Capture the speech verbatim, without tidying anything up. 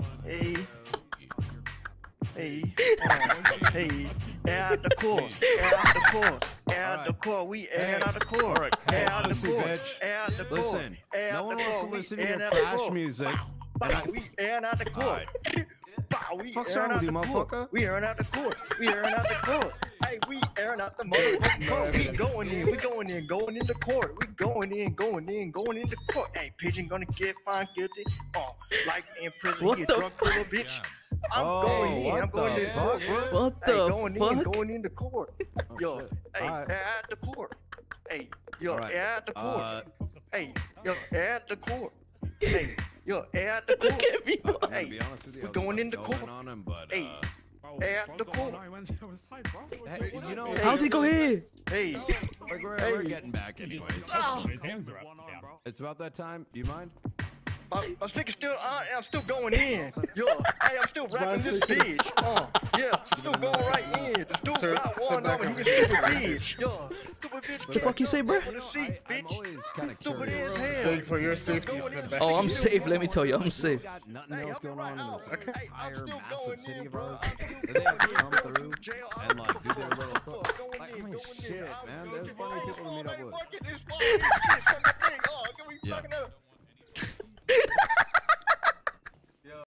Hey. Hey. Uh, hey. Air out the core. Air out the core. Air out the core. We air out the core. All right, air out the core. bitch. Air out the core. Listen, air no one the wants core. to listen we to your air trash music. Bow, we airing out the court. Right. Bow, we Fuck's airing wrong out with the you, court. motherfucker? We airing out the court. We airing out the court. Hey, we airing out the motherfucking court. We going in. We going in. Going in the court. We going in. Going in. Going in the court. Hey, pigeon gonna get found guilty. Oh, life in prison. What He a the drunk little bitch. I'm Oh, going in. what I'm going the in the court, fuck? bro. What hey, the going fuck? in. Going in the court. Yo, shit. hey, All right. air out the court. Hey, yo, All right. air out the court. Uh, Hey, yo, air out the court. Hey, yo, air out the court. Look at me. I'm gonna Hey, be honest with you. we're I was going in the going court. on him, but, Hey. uh, Air out the court. hey, you know, How'd he go here? Hey, like we're, Hey. we're getting back anyways. oh, His hands are up. Yeah. It's about that time. Do you mind? my, my speaker's still on. I'm still going in. Yo, hey, I'm still rapping this bitch. Uh, yeah, I'm still going right in. The stupid Sir, got step one back on me. up. He a stupid bitch. Yo, stupid bitch. The fuck you say, bro? For the seat, I, I'm bitch. always kind of Stupid curious. as hell. Sake for your safety, Going step in. back. Oh, I'm safe. Let me tell you, I'm safe. Got nothing Hey, else I'll be going right on in out. this Hey, I'm entire still massive going city in, of bro. ours. I'm still Do they have to going come in, through bro. Jail, I'm and like do their going little in, stuff? going Like, I in, mean, going in. shit, I'm man. going There's in. plenty of Hey, people to meet oh, up man, with. fuck it, this fucking shit, something. Oh, can we Yeah. fucking up?